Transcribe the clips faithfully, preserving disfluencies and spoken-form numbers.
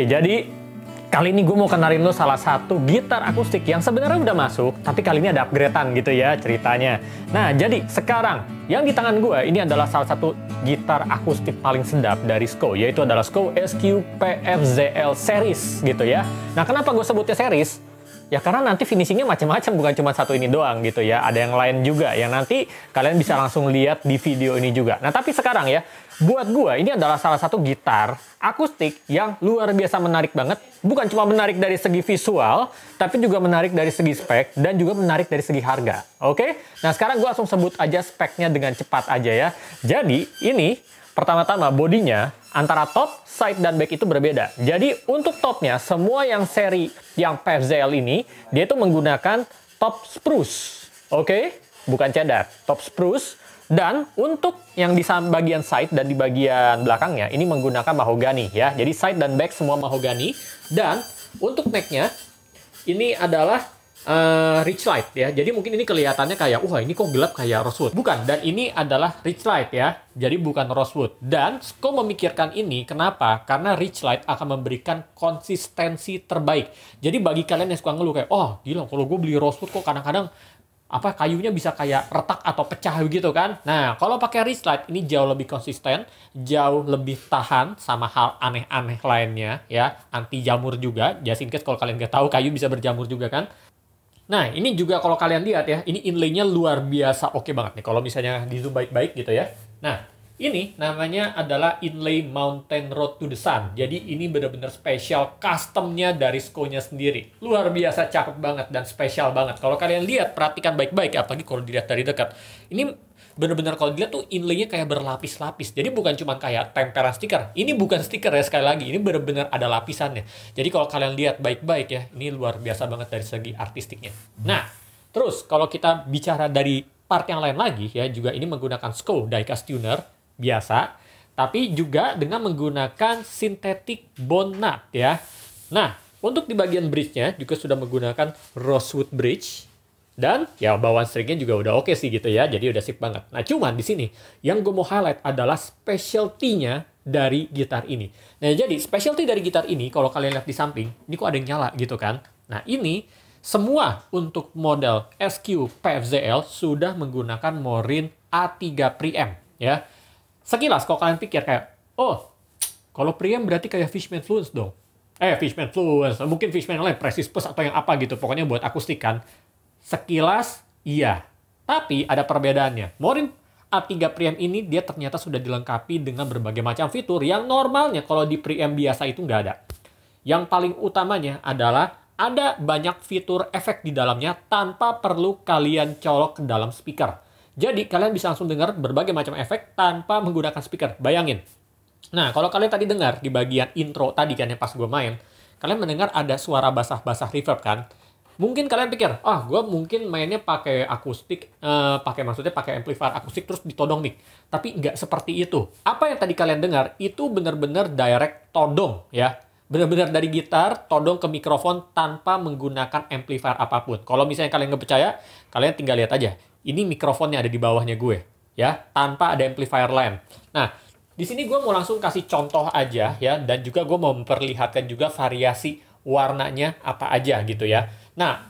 Oke, jadi kali ini gue mau kenalin lo salah satu gitar akustik yang sebenarnya udah masuk, tapi kali ini ada upgrade-an gitu ya ceritanya. Nah, jadi sekarang yang di tangan gue ini adalah salah satu gitar akustik paling sedap dari Sko, yaitu adalah Sko S Q P F Z L Series gitu ya. Nah, kenapa gue sebutnya series? Ya karena nanti finishingnya macam-macam, bukan cuma satu ini doang gitu ya. Ada yang lain juga yang nanti kalian bisa langsung lihat di video ini juga. Nah, tapi sekarang ya, buat gue ini adalah salah satu gitar akustik yang luar biasa menarik banget. Bukan cuma menarik dari segi visual, tapi juga menarik dari segi spek dan juga menarik dari segi harga. Oke? Nah, sekarang gue langsung sebut aja speknya dengan cepat aja ya. Jadi, ini pertama-tama bodinya antara top, side, dan back itu berbeda. Jadi untuk topnya, semua yang seri yang P F Z L ini, dia itu menggunakan top spruce. Oke? Bukan cedar, top spruce. Dan untuk yang di bagian side dan di bagian belakangnya, ini menggunakan mahogani ya. Jadi side dan back semua mahogani. Dan untuk necknya, ini adalah Uh, Richlite ya, jadi mungkin ini kelihatannya kayak, wah ini kok gelap kayak rosewood. Bukan, dan ini adalah Richlite ya, jadi bukan rosewood. Dan Sko memikirkan ini, kenapa? Karena Richlite akan memberikan konsistensi terbaik. Jadi bagi kalian yang suka ngeluh kayak, oh gila kalau gue beli rosewood kok kadang-kadang apa kayunya bisa kayak retak atau pecah gitu kan. Nah, kalau pakai Richlite ini jauh lebih konsisten, jauh lebih tahan sama hal aneh-aneh lainnya ya, anti jamur juga. Just in case kalau kalian nggak tahu kayu bisa berjamur juga kan. Nah, ini juga kalau kalian lihat ya, ini inlay-nya luar biasa oke banget nih. Kalau misalnya di zoom baik-baik gitu ya. Nah, ini namanya adalah inlay Mountain Road to the Sun. Jadi ini benar-benar spesial custom-nya dari Sko-nya sendiri. Luar biasa cakep banget dan spesial banget. Kalau kalian lihat, perhatikan baik-baik ya, apalagi kalau dilihat dari dekat. Ini benar-benar kalau dilihat tuh inlay-nya kayak berlapis-lapis. Jadi bukan cuma kayak tempelan stiker. Ini bukan stiker ya sekali lagi. Ini benar-benar ada lapisannya. Jadi kalau kalian lihat baik-baik ya, ini luar biasa banget dari segi artistiknya. Nah, terus kalau kita bicara dari part yang lain lagi ya, juga ini menggunakan Sko diecast tuner biasa, tapi juga dengan menggunakan synthetic bone nut ya. Nah, untuk di bagian bridge-nya juga sudah menggunakan rosewood bridge. Dan ya bawaan stringnya juga udah oke sih gitu ya, jadi udah sip banget. Nah cuman di sini yang gue mau highlight adalah specialty-nya dari gitar ini. Nah jadi specialty dari gitar ini kalau kalian lihat di samping, ini kok ada yang nyala gitu kan. Nah ini semua untuk model S Q P F Z L sudah menggunakan Morin A tiga Preamp ya. Sekilas kalau kalian pikir kayak, oh kalau preamp berarti kayak Fishman Fluence dong. Eh Fishman Fluence, mungkin Fishman lain, Precis Plus atau yang apa gitu, pokoknya buat akustik kan. Sekilas, iya. Tapi ada perbedaannya. Morin A tiga Preamp ini dia ternyata sudah dilengkapi dengan berbagai macam fitur yang normalnya kalau di preamp biasa itu nggak ada. Yang paling utamanya adalah ada banyak fitur efek di dalamnya tanpa perlu kalian colok ke dalam speaker. Jadi kalian bisa langsung dengar berbagai macam efek tanpa menggunakan speaker. Bayangin. Nah, kalau kalian tadi dengar di bagian intro tadi kan yang pas gue main, kalian mendengar ada suara basah-basah reverb kan? Mungkin kalian pikir, ah gue mungkin mainnya pakai akustik, uh, pakai maksudnya pakai amplifier akustik terus ditodong mic. Tapi nggak seperti itu. Apa yang tadi kalian dengar itu benar-benar direct todong ya. Benar-benar dari gitar todong ke mikrofon tanpa menggunakan amplifier apapun. Kalau misalnya kalian nggak percaya, kalian tinggal lihat aja. Ini mikrofonnya ada di bawahnya gue ya, tanpa ada amplifier lain. Nah, di sini gue mau langsung kasih contoh aja ya, dan juga gue mau memperlihatkan juga variasi warnanya apa aja gitu ya. Nah,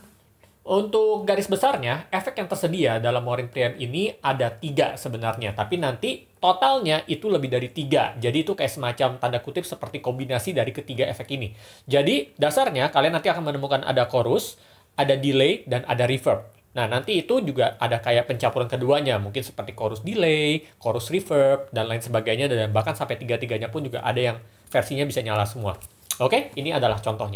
untuk garis besarnya, efek yang tersedia dalam Morin Preamp ini ada tiga sebenarnya. Tapi nanti totalnya itu lebih dari tiga. Jadi itu kayak semacam tanda kutip seperti kombinasi dari ketiga efek ini. Jadi dasarnya kalian nanti akan menemukan ada chorus, ada delay, dan ada reverb. Nah, nanti itu juga ada kayak pencampuran keduanya. Mungkin seperti chorus delay, chorus reverb, dan lain sebagainya. Dan bahkan sampai tiga-tiganya pun juga ada yang versinya bisa nyala semua. Oke, ini adalah contohnya.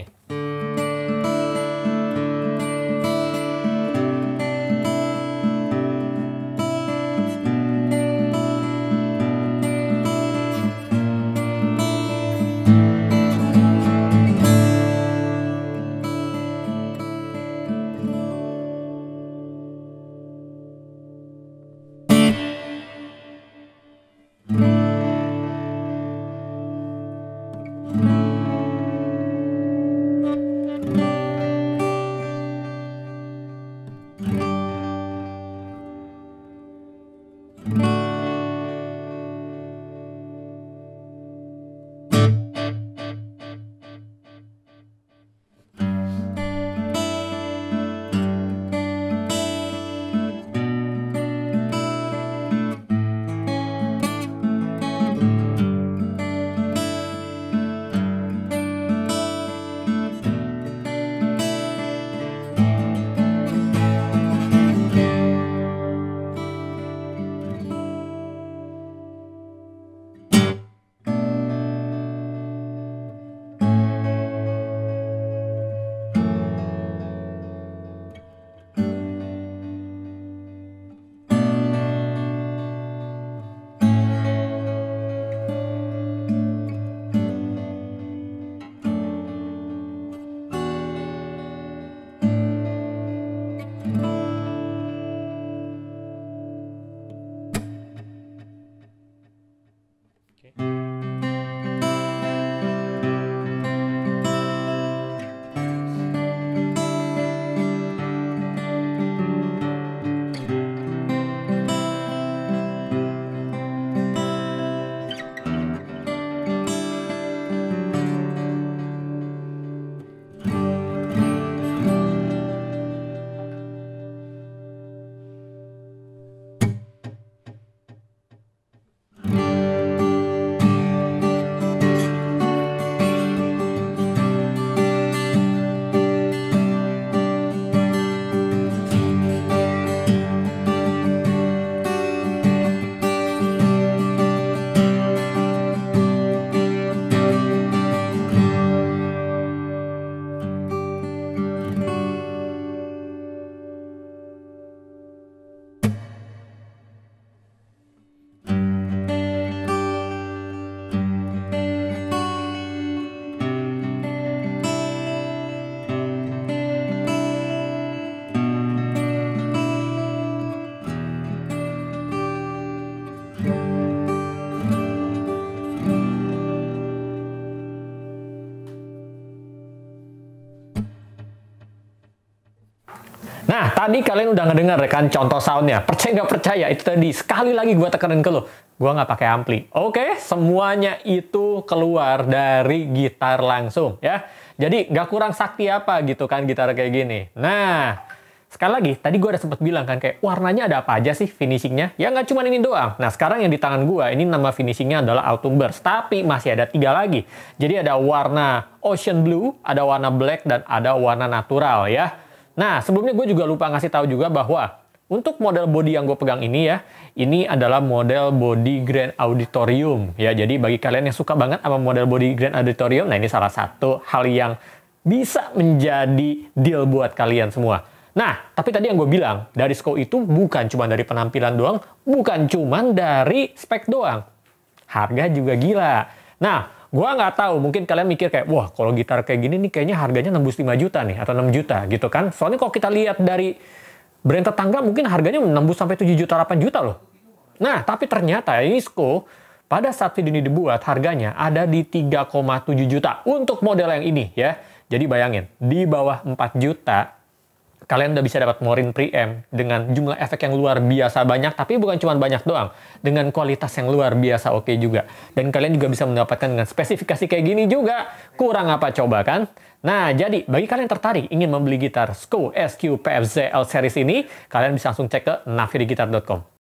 Nah, tadi kalian udah ngedenger kan contoh soundnya. Percaya nggak percaya, itu tadi. Sekali lagi gue tekanin ke lo. Gue nggak pakai ampli. Oke, semuanya itu keluar dari gitar langsung ya. Jadi nggak kurang sakti apa gitu kan gitar kayak gini. Nah, sekali lagi, tadi gue udah sempat bilang kan kayak warnanya ada apa aja sih finishingnya? Ya nggak cuma ini doang. Nah, sekarang yang di tangan gue, ini nama finishingnya adalah Autumn Burst. Tapi masih ada tiga lagi. Jadi ada warna Ocean Blue, ada warna Black, dan ada warna natural ya. Nah, sebelumnya gue juga lupa ngasih tahu juga bahwa untuk model body yang gue pegang ini ya, ini adalah model body Grand Auditorium ya. Jadi bagi kalian yang suka banget sama model body Grand Auditorium, nah ini salah satu hal yang bisa menjadi deal buat kalian semua. Nah, tapi tadi yang gue bilang, dari SCO itu bukan cuma dari penampilan doang, bukan cuma dari spek doang. Harga juga gila. Nah, gue nggak tahu, mungkin kalian mikir kayak, wah kalau gitar kayak gini nih kayaknya harganya nembus lima juta nih, atau enam juta gitu kan. Soalnya kalau kita lihat dari brand tetangga mungkin harganya nembus sampai tujuh juta, delapan juta loh. Nah, tapi ternyata ini SCO, pada saat video ini dibuat, harganya ada di tiga koma tujuh juta untuk model yang ini ya. Jadi bayangin, di bawah empat juta, kalian udah bisa dapat Morin preamp dengan jumlah efek yang luar biasa banyak, tapi bukan cuma banyak doang, dengan kualitas yang luar biasa oke juga. Dan kalian juga bisa mendapatkan dengan spesifikasi kayak gini juga. Kurang apa coba kan? Nah, jadi bagi kalian yang tertarik ingin membeli gitar SCO S Q P F Z L Series ini, kalian bisa langsung cek ke navirigitar dot com.